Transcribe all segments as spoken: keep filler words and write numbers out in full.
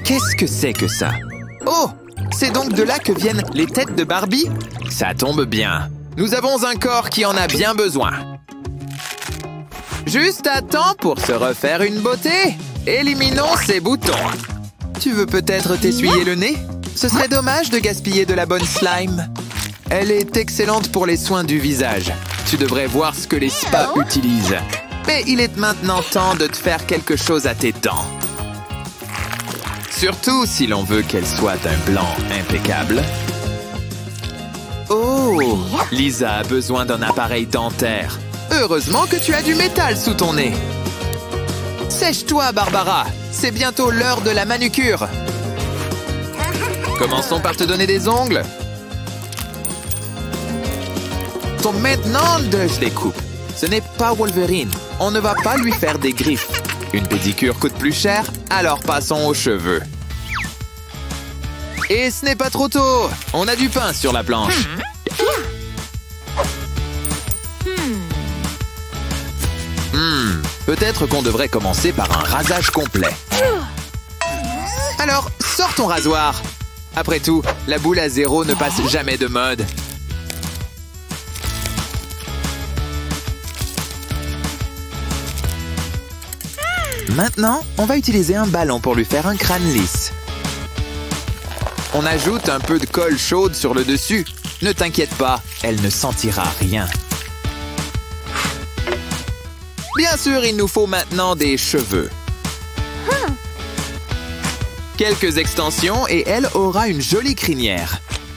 Qu'est-ce que c'est que ça? Oh! C'est donc de là que viennent les têtes de Barbie? Ça tombe bien. Nous avons un corps qui en a bien besoin. Juste à temps pour se refaire une beauté. Éliminons ces boutons. Tu veux peut-être t'essuyer le nez? Ce serait dommage de gaspiller de la bonne slime. Elle est excellente pour les soins du visage. Tu devrais voir ce que les spas utilisent. Mais il est maintenant temps de te faire quelque chose à tes dents. Surtout si l'on veut qu'elle soit d'un blanc impeccable. Oh! Lisa a besoin d'un appareil dentaire. Heureusement que tu as du métal sous ton nez. Sèche-toi, Barbara. C'est bientôt l'heure de la manucure. Commençons par te donner des ongles. Ton maintenant de je les coupe. Ce n'est pas Wolverine. On ne va pas lui faire des griffes. Une pédicure coûte plus cher, alors passons aux cheveux. Et ce n'est pas trop tôt. On a du pain sur la planche. Hmm, peut-être qu'on devrait commencer par un rasage complet. Alors, sors ton rasoir. Après tout, la boule à zéro ne passe jamais de mode. Maintenant, on va utiliser un ballon pour lui faire un crâne lisse. On ajoute un peu de colle chaude sur le dessus. Ne t'inquiète pas, elle ne sentira rien. Bien sûr, il nous faut maintenant des cheveux. Quelques extensions et elle aura une jolie crinière.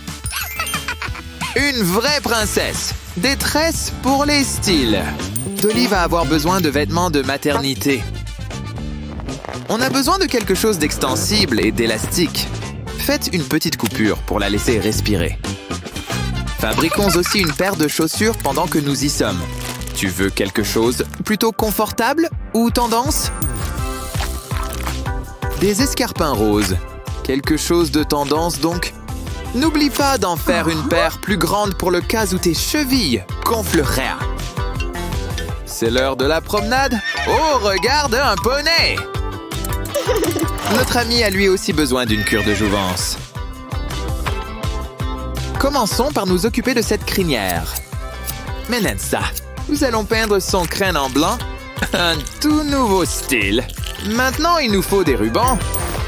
Une vraie princesse. Des tresses pour les styles. Dolly va avoir besoin de vêtements de maternité. On a besoin de quelque chose d'extensible et d'élastique. Faites une petite coupure pour la laisser respirer. Fabriquons aussi une paire de chaussures pendant que nous y sommes. Tu veux quelque chose plutôt confortable ou tendance? Des escarpins roses. Quelque chose de tendance donc. N'oublie pas d'en faire une paire plus grande pour le cas où tes chevilles gonfleraient. C'est l'heure de la promenade. Oh, regarde un poney! Notre ami a lui aussi besoin d'une cure de jouvence. Commençons par nous occuper de cette crinière. Menenza, nous allons peindre son crâne en blanc. Un tout nouveau style. Maintenant, il nous faut des rubans.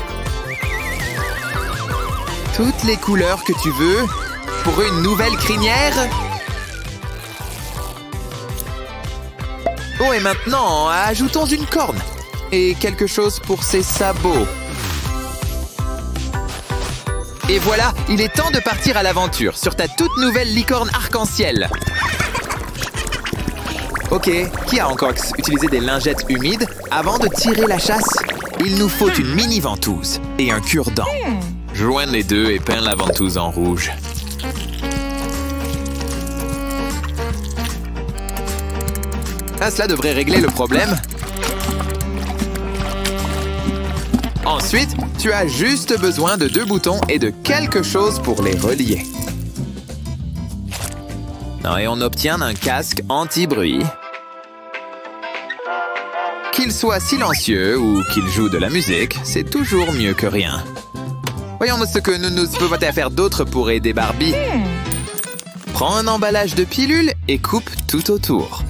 Toutes les couleurs que tu veux pour une nouvelle crinière. Oh, et maintenant, ajoutons une corne. Et quelque chose pour ses sabots. Et voilà, il est temps de partir à l'aventure sur ta toute nouvelle licorne arc-en-ciel. Ok, qui a encore utilisé des lingettes humides avant de tirer la chasse? Il nous faut une mini ventouse et un cure-dent. Joigne les deux et peins la ventouse en rouge. Ah, cela devrait régler le problème. Ensuite, tu as juste besoin de deux boutons et de quelque chose pour les relier. Et on obtient un casque anti-bruit. Qu'il soit silencieux ou qu'il joue de la musique, c'est toujours mieux que rien. Voyons ce que nous, nous pouvons faire d'autre pour aider Barbie. Prends un emballage de pilules et coupe tout autour.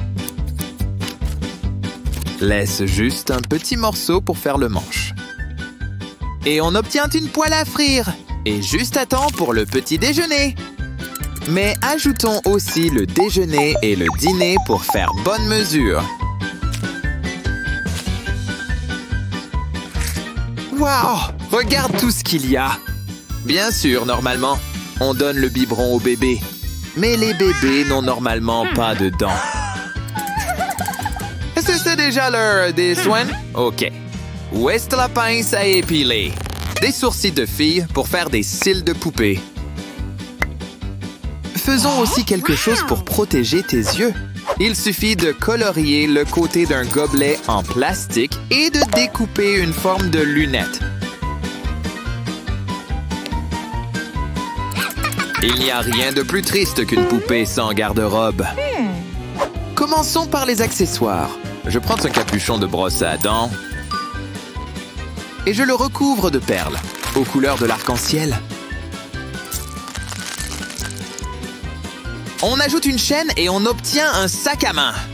Laisse juste un petit morceau pour faire le manche. Et on obtient une poêle à frire. Et juste à temps pour le petit déjeuner. Mais ajoutons aussi le déjeuner et le dîner pour faire bonne mesure. Waouh! Regarde tout ce qu'il y a! Bien sûr, normalement, on donne le biberon au bébé. Mais les bébés n'ont normalement pas de dents. Est-ce que c'est déjà l'heure des soins? Ok. Où est la pince à épiler? Des sourcils de filles pour faire des cils de poupée. Faisons aussi quelque chose pour protéger tes yeux. Il suffit de colorier le côté d'un gobelet en plastique et de découper une forme de lunette. Il n'y a rien de plus triste qu'une poupée sans garde-robe. Commençons par les accessoires. Je prends un capuchon de brosse à dents. et je le recouvre de perles, aux couleurs de l'arc-en-ciel. On ajoute une chaîne et on obtient un sac à main.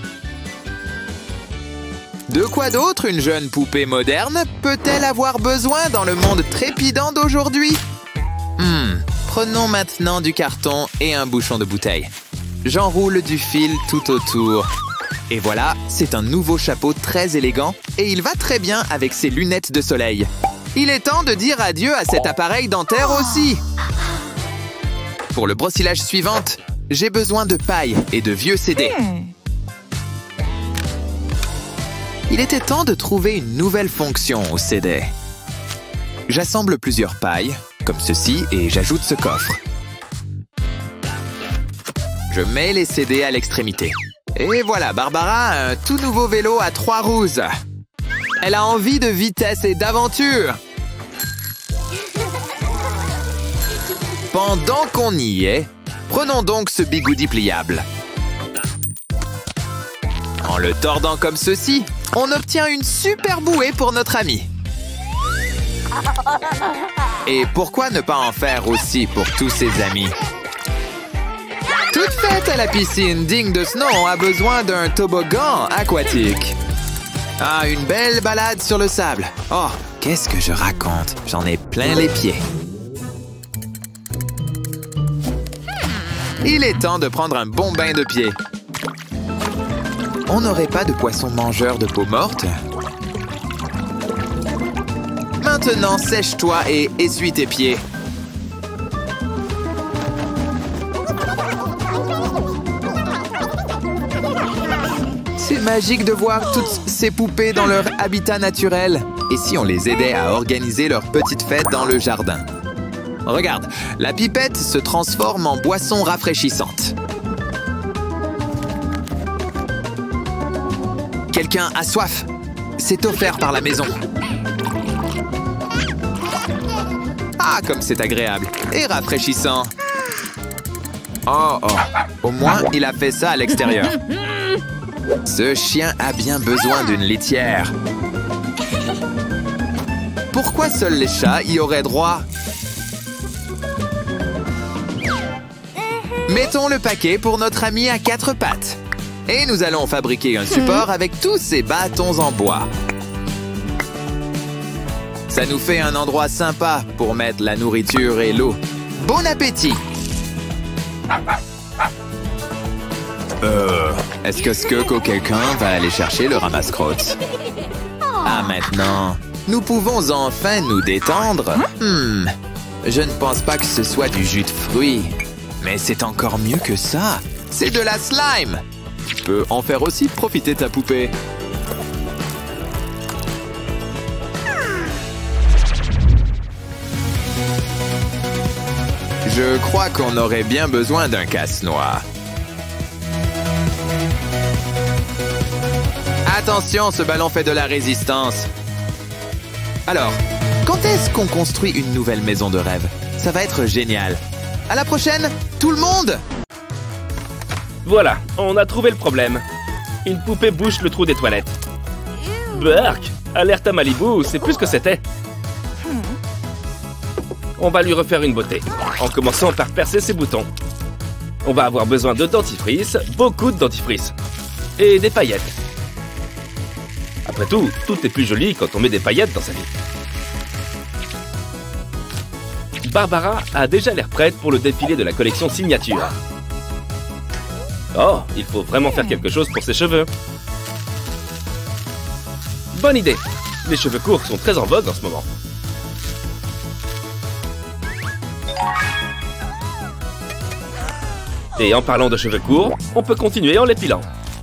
De quoi d'autre une jeune poupée moderne peut-elle avoir besoin dans le monde trépidant d'aujourd'hui? Hmm, prenons maintenant du carton et un bouchon de bouteille. J'enroule du fil tout autour. Et voilà, c'est un nouveau chapeau très élégant et il va très bien avec ses lunettes de soleil. Il est temps de dire adieu à cet appareil dentaire aussi. Pour le brossillage suivant, j'ai besoin de paille et de vieux C D. Il était temps de trouver une nouvelle fonction au C D. J'assemble plusieurs pailles, comme ceci, et j'ajoute ce coffre. Je mets les C D à l'extrémité. Et voilà, Barbara a un tout nouveau vélo à trois roues. Elle a envie de vitesse et d'aventure. Pendant qu'on y est, prenons donc ce bigoudi pliable. En le tordant comme ceci, on obtient une super bouée pour notre ami. Et pourquoi ne pas en faire aussi pour tous ses amis? Toute faite à la piscine digne de ce nom a besoin d'un toboggan aquatique. Ah, une belle balade sur le sable. Oh, qu'est-ce que je raconte? J'en ai plein les pieds. Il est temps de prendre un bon bain de pied. On n'aurait pas de poisson mangeur de peau morte? Maintenant, sèche-toi et essuie tes pieds. C'est magique de voir toutes ces poupées dans leur habitat naturel. Et si on les aidait à organiser leur petite fête dans le jardin? Regarde, la pipette se transforme en boisson rafraîchissante. Quelqu'un a soif. C'est offert par la maison. Ah, comme c'est agréable et rafraîchissant. Oh, oh, au moins, il a fait ça à l'extérieur. Ce chien a bien besoin d'une litière. Pourquoi seuls les chats y auraient droit? Mettons le paquet pour notre ami à quatre pattes. Et nous allons fabriquer un support avec tous ces bâtons en bois. Ça nous fait un endroit sympa pour mettre la nourriture et l'eau. Bon appétit! Euh, est-ce que Skunk ou quelqu'un va aller chercher le ramasse-crottes? Ah, maintenant, nous pouvons enfin nous détendre. Hmm, je ne pense pas que ce soit du jus de fruits. Mais c'est encore mieux que ça. C'est de la slime! Tu peux en faire aussi profiter ta poupée. Je crois qu'on aurait bien besoin d'un casse-noix. Attention, ce ballon fait de la résistance. Alors, quand est-ce qu'on construit une nouvelle maison de rêve? Ça va être génial. À la prochaine, tout le monde! Voilà, on a trouvé le problème. Une poupée bouche le trou des toilettes. Burk, alerte à Malibu, c'est plus ce que c'était. On va lui refaire une beauté, en commençant par percer ses boutons. On va avoir besoin de dentifrice, beaucoup de dentifrice. Et des paillettes. Après tout, tout est plus joli quand on met des paillettes dans sa vie. Barbara a déjà l'air prête pour le défilé de la collection signature. Oh, il faut vraiment faire quelque chose pour ses cheveux. Bonne idée. Les cheveux courts sont très en vogue en ce moment. Et en parlant de cheveux courts, on peut continuer en l'épilant.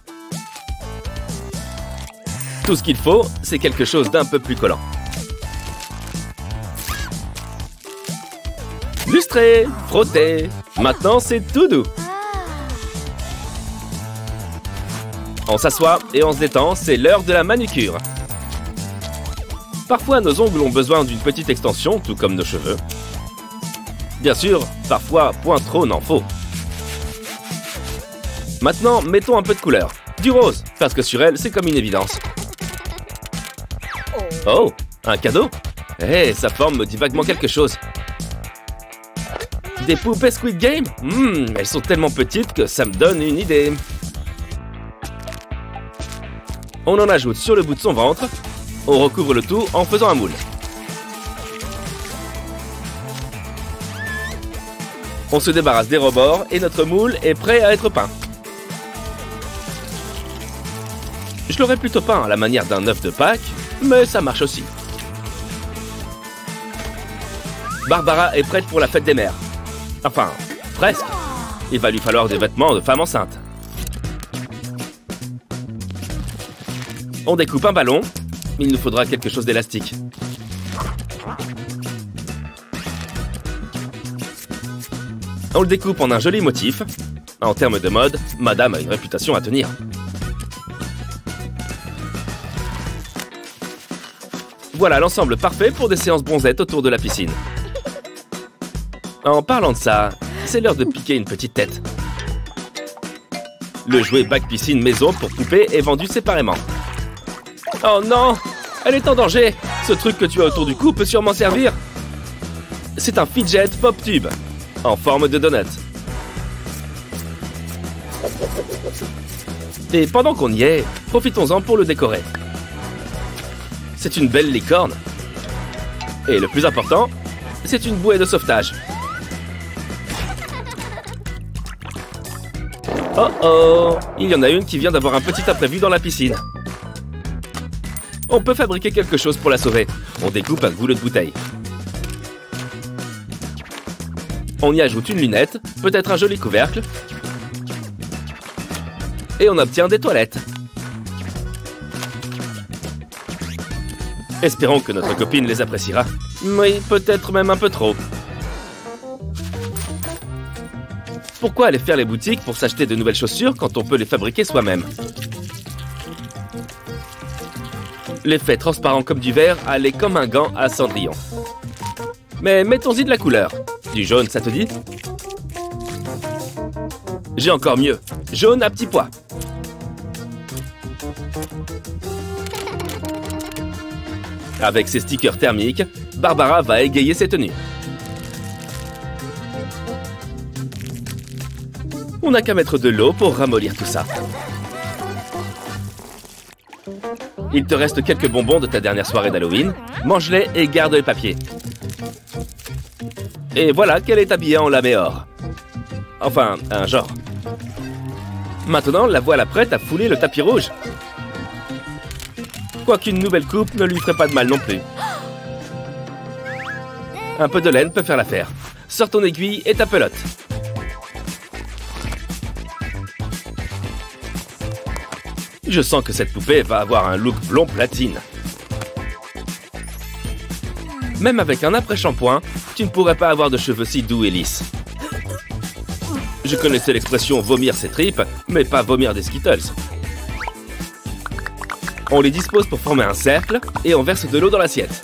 Tout ce qu'il faut, c'est quelque chose d'un peu plus collant. Lustrer, frotter. Maintenant, c'est tout doux. On s'assoit et on se détend, c'est l'heure de la manucure. Parfois, nos ongles ont besoin d'une petite extension, tout comme nos cheveux. Bien sûr, parfois, point trop n'en faut. Maintenant, mettons un peu de couleur. Du rose, parce que sur elle, c'est comme une évidence. Oh, un cadeau? Hé, hey, sa forme me dit vaguement quelque chose. Des poupées Squid Game? Hmm, elles sont tellement petites que ça me donne une idée. On en ajoute sur le bout de son ventre. On recouvre le tout en faisant un moule. On se débarrasse des rebords et notre moule est prêt à être peint. Je l'aurais plutôt peint à la manière d'un œuf de Pâques, mais ça marche aussi. Barbara est prête pour la fête des mères. Enfin, presque. Il va lui falloir des vêtements de femme enceinte. On découpe un ballon. Il nous faudra quelque chose d'élastique. On le découpe en un joli motif. En termes de mode, madame a une réputation à tenir. Voilà l'ensemble parfait pour des séances bronzettes autour de la piscine. En parlant de ça, c'est l'heure de piquer une petite tête. Le jouet bac piscine maison pour poupée est vendu séparément. Oh non! Elle est en danger! Ce truc que tu as autour du cou peut sûrement servir. C'est un fidget pop tube, en forme de donut. Et pendant qu'on y est, profitons-en pour le décorer. C'est une belle licorne. Et le plus important, c'est une bouée de sauvetage. Oh oh! Il y en a une qui vient d'avoir un petit imprévu dans la piscine. On peut fabriquer quelque chose pour la sauver. On découpe un goulot de bouteille. On y ajoute une lunette, peut-être un joli couvercle. Et on obtient des toilettes. Espérons que notre copine les appréciera. Oui, peut-être même un peu trop. Pourquoi aller faire les boutiques pour s'acheter de nouvelles chaussures quand on peut les fabriquer soi-même? L'effet transparent comme du verre allait comme un gant à Cendrillon. Mais mettons-y de la couleur. Du jaune, ça te dit? J'ai encore mieux. Jaune à petits pois. Avec ses stickers thermiques, Barbara va égayer ses tenues. On n'a qu'à mettre de l'eau pour ramollir tout ça. Il te reste quelques bonbons de ta dernière soirée d'Halloween. Mange-les et garde les papiers. Et voilà qu'elle est habillée en laméor. Enfin, un genre. Maintenant, la voilà prête à fouler le tapis rouge. Quoiqu'une nouvelle coupe ne lui ferait pas de mal non plus. Un peu de laine peut faire l'affaire. Sors ton aiguille et ta pelote. Je sens que cette poupée va avoir un look blond platine. Même avec un après-shampoing, tu ne pourrais pas avoir de cheveux si doux et lisses. Je connaissais l'expression vomir ses tripes, mais pas vomir des Skittles. On les dispose pour former un cercle et on verse de l'eau dans l'assiette.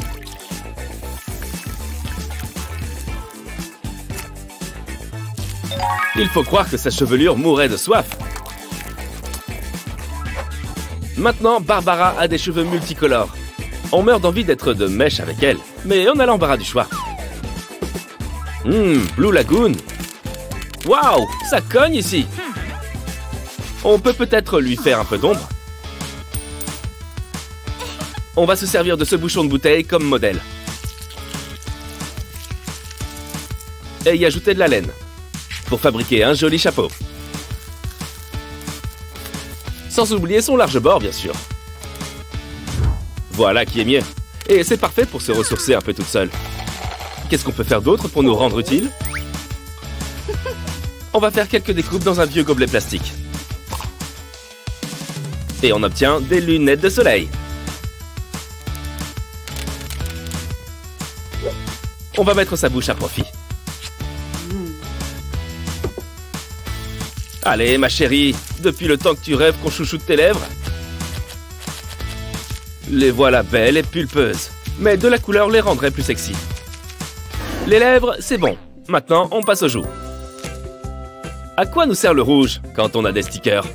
Il faut croire que sa chevelure mourait de soif. Maintenant, Barbara a des cheveux multicolores. On meurt d'envie d'être de mèche avec elle, mais on a l'embarras du choix. Hum, Blue Lagoon. Waouh, ça cogne ici. On peut peut-être lui faire un peu d'ombre. On va se servir de ce bouchon de bouteille comme modèle. Et y ajouter de la laine, pour fabriquer un joli chapeau. Sans oublier son large bord, bien sûr. Voilà qui est mieux. Et c'est parfait pour se ressourcer un peu toute seule. Qu'est-ce qu'on peut faire d'autre pour nous rendre utiles? On va faire quelques découpes dans un vieux gobelet plastique. Et on obtient des lunettes de soleil. On va mettre sa bouche à profit. Allez, ma chérie, depuis le temps que tu rêves qu'on chouchoute tes lèvres. Les voilà belles et pulpeuses, mais de la couleur les rendrait plus sexy. Les lèvres, c'est bon. Maintenant, on passe aux joues. À quoi nous sert le rouge quand on a des stickers?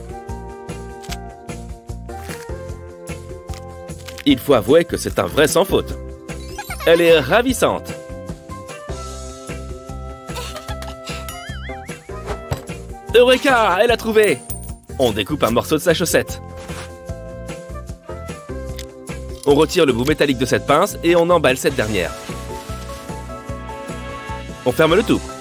Il faut avouer que c'est un vrai sans faute. Elle est ravissante. Eureka! Elle a trouvé! On découpe un morceau de sa chaussette. On retire le bout métallique de cette pince et on emballe cette dernière. On ferme le tout.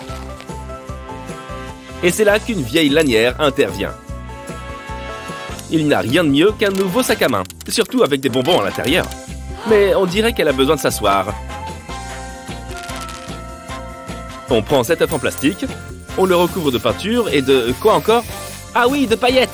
Et c'est là qu'une vieille lanière intervient. Il n'y a rien de mieux qu'un nouveau sac à main, surtout avec des bonbons à l'intérieur. Mais on dirait qu'elle a besoin de s'asseoir. On prend cet œuf en plastique, on le recouvre de peinture et de... quoi encore? Ah oui, de paillettes!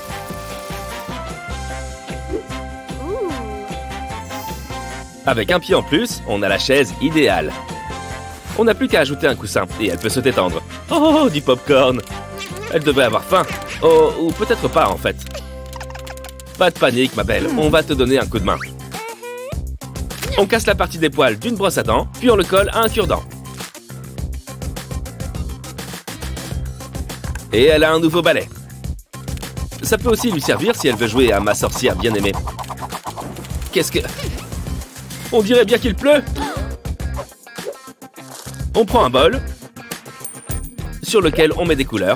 Avec un pied en plus, on a la chaise idéale. On n'a plus qu'à ajouter un coussin et elle peut se détendre. Oh, du popcorn! Elle devrait avoir faim. Oh, ou peut-être pas en fait. Pas de panique, ma belle, on va te donner un coup de main. On casse la partie des poils d'une brosse à dents, puis on le colle à un cure-dent. Et elle a un nouveau balai. Ça peut aussi lui servir si elle veut jouer à ma sorcière bien-aimée. Qu'est-ce que... On dirait bien qu'il pleut. On prend un bol sur lequel on met des couleurs.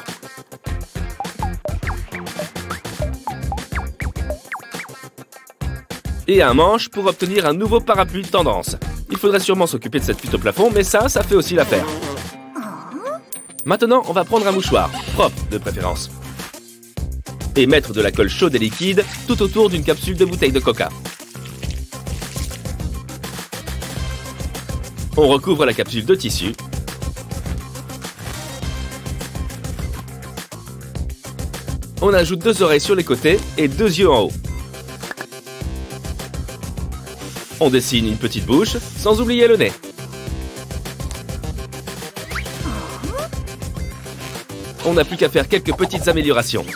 Et un manche pour obtenir un nouveau parapluie de tendance. Il faudrait sûrement s'occuper de cette fuite au plafond, mais ça, ça fait aussi l'affaire. Maintenant, on va prendre un mouchoir, propre de préférence. Et mettre de la colle chaude et liquide tout autour d'une capsule de bouteille de coca. On recouvre la capsule de tissu. On ajoute deux oreilles sur les côtés et deux yeux en haut. On dessine une petite bouche, sans oublier le nez. On n'a plus qu'à faire quelques petites améliorations.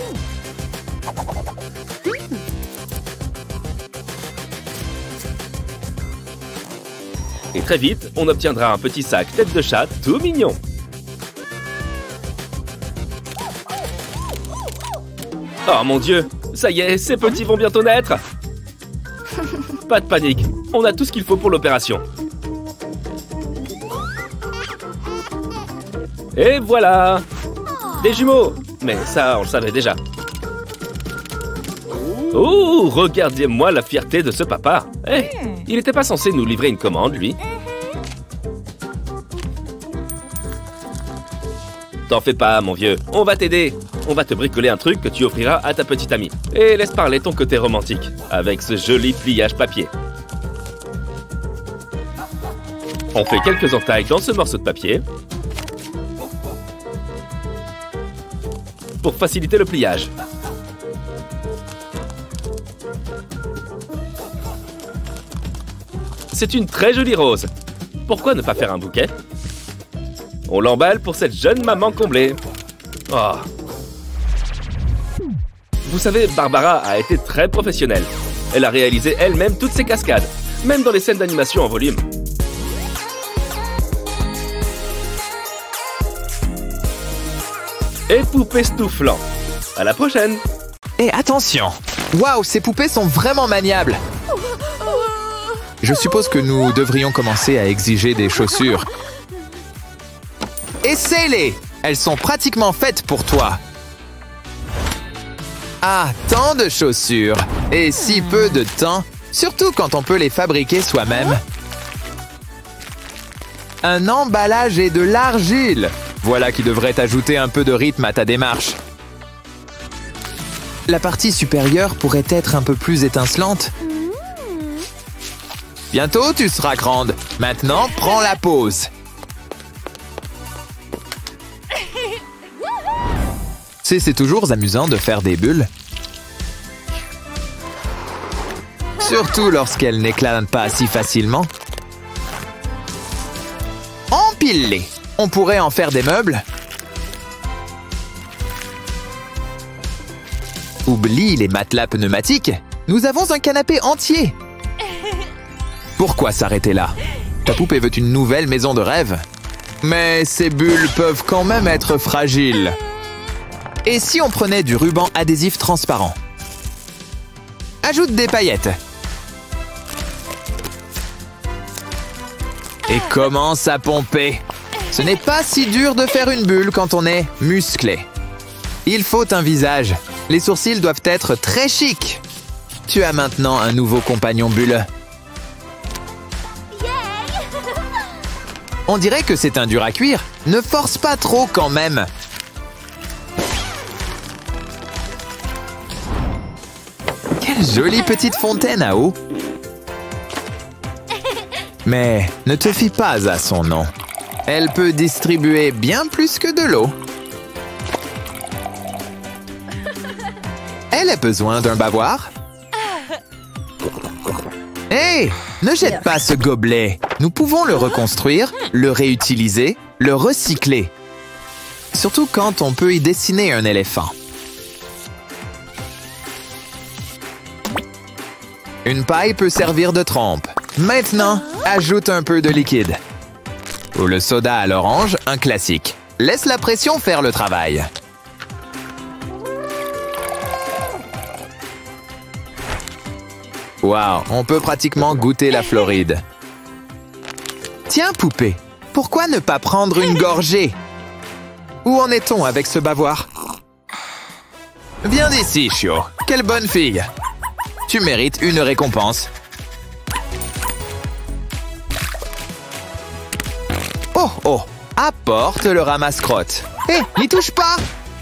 Et très vite, on obtiendra un petit sac tête de chat tout mignon. Oh mon Dieu, ça y est, ces petits vont bientôt naître. Pas de panique, on a tout ce qu'il faut pour l'opération. Et voilà! Des jumeaux! Mais ça, on le savait déjà. Oh, regardez-moi la fierté de ce papa. Hey, il n'était pas censé nous livrer une commande, lui. T'en fais pas, mon vieux, on va t'aider. On va te bricoler un truc que tu offriras à ta petite amie. Et laisse parler ton côté romantique, avec ce joli pliage papier. On fait quelques entailles dans ce morceau de papier pour faciliter le pliage. C'est une très jolie rose. Pourquoi ne pas faire un bouquet? On l'emballe pour cette jeune maman comblée. Oh. Vous savez, Barbara a été très professionnelle. Elle a réalisé elle-même toutes ses cascades, même dans les scènes d'animation en volume. Et poupée Stouflant. À la prochaine. Et attention! Waouh, ces poupées sont vraiment maniables! Je suppose que nous devrions commencer à exiger des chaussures. Essaie-les! Elles sont pratiquement faites pour toi. Ah, tant de chaussures! Et si peu de temps, surtout quand on peut les fabriquer soi-même. Un emballage et de l'argile! Voilà qui devrait ajouter un peu de rythme à ta démarche. La partie supérieure pourrait être un peu plus étincelante. Bientôt, tu seras grande. Maintenant, prends la pause. C'est, c'est toujours amusant de faire des bulles. Surtout lorsqu'elles n'éclatent pas si facilement. Empile-les. On pourrait en faire des meubles. Oublie les matelas pneumatiques. Nous avons un canapé entier. Pourquoi s'arrêter là? Ta poupée veut une nouvelle maison de rêve. Mais ces bulles peuvent quand même être fragiles. Et si on prenait du ruban adhésif transparent? Ajoute des paillettes. et commence à pomper. Ce n'est pas si dur de faire une bulle quand on est musclé. Il faut un visage. Les sourcils doivent être très chics. Tu as maintenant un nouveau compagnon bulle. On dirait que c'est un dur à cuire. Ne force pas trop quand même. Quelle jolie petite fontaine à eau. Mais ne te fie pas à son nom. Elle peut distribuer bien plus que de l'eau. Elle a besoin d'un bavoir. Hé, hey, ne jette pas ce gobelet. Nous pouvons le reconstruire, le réutiliser, le recycler. Surtout quand on peut y dessiner un éléphant. Une paille peut servir de trempe. Maintenant, ajoute un peu de liquide. Ou le soda à l'orange, un classique. Laisse la pression faire le travail. Waouh, on peut pratiquement goûter la Floride. Tiens, poupée, pourquoi ne pas prendre une gorgée? Où en est-on avec ce bavoir? Viens d'ici, Chio. Quelle bonne fille. Tu mérites une récompense. Oh, oh, apporte le ramasse-crotte. Hé, hey, n'y touche pas!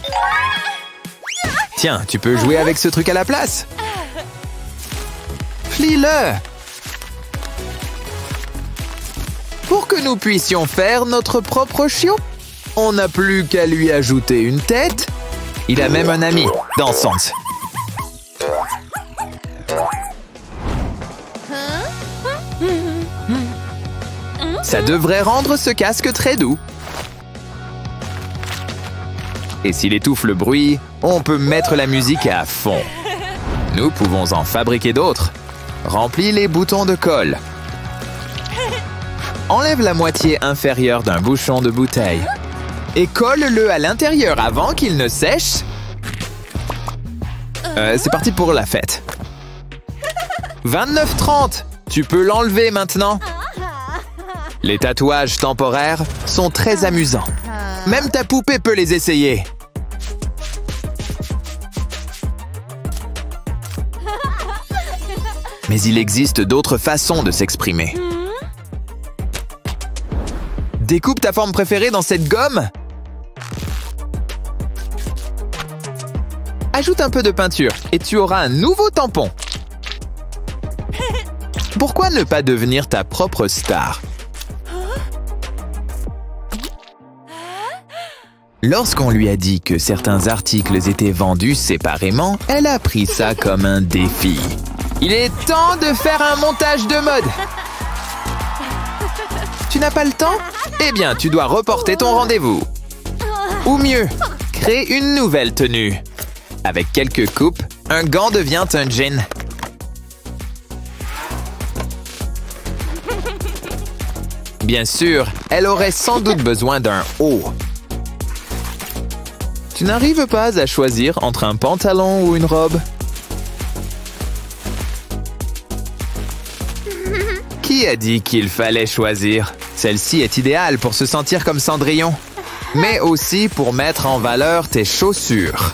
Tiens, tu peux jouer avec ce truc à la place. Plie-le! Pour que nous puissions faire notre propre chiot, on n'a plus qu'à lui ajouter une tête. Il a même un ami, dansante. Ça devrait rendre ce casque très doux. Et s'il étouffe le bruit, on peut mettre la musique à fond. Nous pouvons en fabriquer d'autres. Remplis les boutons de colle. Enlève la moitié inférieure d'un bouchon de bouteille. Et colle-le à l'intérieur avant qu'il ne sèche. Euh, c'est parti pour la fête. vingt-neuf trente. Tu peux l'enlever maintenant. Les tatouages temporaires sont très amusants. Même ta poupée peut les essayer. Mais il existe d'autres façons de s'exprimer. Découpe ta forme préférée dans cette gomme. Ajoute un peu de peinture et tu auras un nouveau tampon. Pourquoi ne pas devenir ta propre star? Lorsqu'on lui a dit que certains articles étaient vendus séparément, elle a pris ça comme un défi. Il est temps de faire un montage de mode. Tu n'as pas le temps? Eh bien, tu dois reporter ton rendez-vous. Ou mieux, crée une nouvelle tenue. Avec quelques coupes, un gant devient un jean. Bien sûr, elle aurait sans doute besoin d'un haut. Tu n'arrives pas à choisir entre un pantalon ou une robe? Qui a dit qu'il fallait choisir? Celle-ci est idéale pour se sentir comme Cendrillon, mais aussi pour mettre en valeur tes chaussures.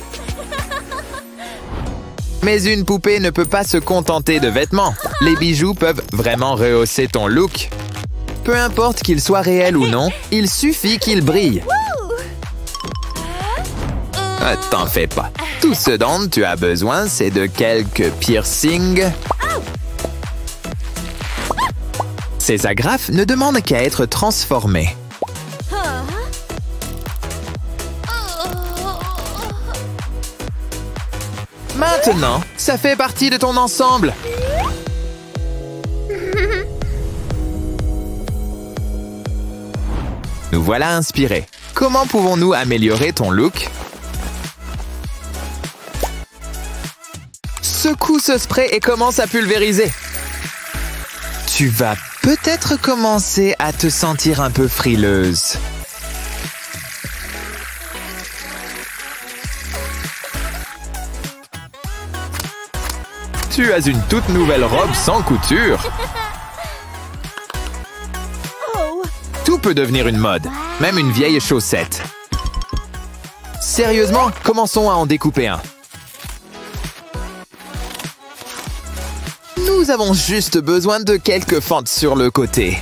Mais une poupée ne peut pas se contenter de vêtements. Les bijoux peuvent vraiment rehausser ton look. Peu importe qu'ils soient réels ou non, il suffit qu'ils brillent. Ah, t'en fais pas. Tout ce dont tu as besoin, c'est de quelques piercings. Ces agrafes ne demandent qu'à être transformées. Maintenant, ça fait partie de ton ensemble. Nous voilà inspirés. Comment pouvons-nous améliorer ton look? Secoue ce spray et commence à pulvériser. Tu vas peut-être commencer à te sentir un peu frileuse. Tu as une toute nouvelle robe sans couture. Tout peut devenir une mode, même une vieille chaussette. Sérieusement, commençons à en découper un. Nous avons juste besoin de quelques fentes sur le côté.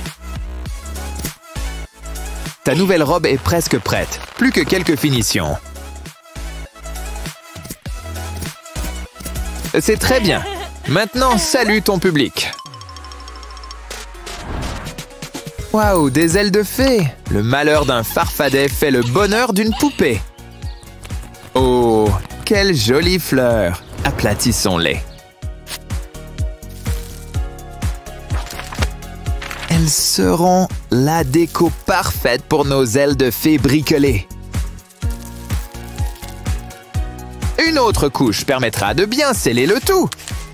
Ta nouvelle robe est presque prête, plus que quelques finitions. C'est très bien. Maintenant, salue ton public. Waouh, des ailes de fée! Le malheur d'un farfadet fait le bonheur d'une poupée. Oh, quelle jolie fleur! Aplatissons-les. Elles seront la déco parfaite pour nos ailes de fée bricolées. Une autre couche permettra de bien sceller le tout.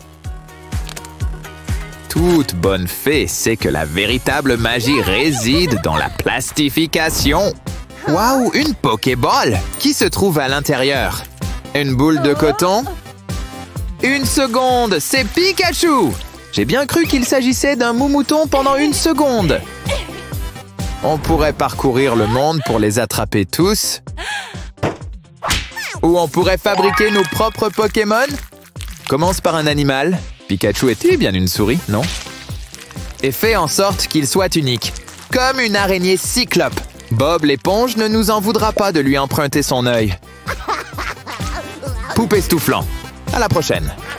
Toute bonne fée sait que la véritable magie réside dans la plastification. Waouh, une Pokéball! Qui se trouve à l'intérieur? Une boule de coton? Une seconde, c'est Pikachu! J'ai bien cru qu'il s'agissait d'un moumouton pendant une seconde. On pourrait parcourir le monde pour les attraper tous. Ou on pourrait fabriquer nos propres Pokémon. Commence par un animal. Pikachu était bien une souris, non? Et fais en sorte qu'il soit unique, comme une araignée cyclope. Bob l'éponge ne nous en voudra pas de lui emprunter son œil. Poupée Stouflant. À la prochaine.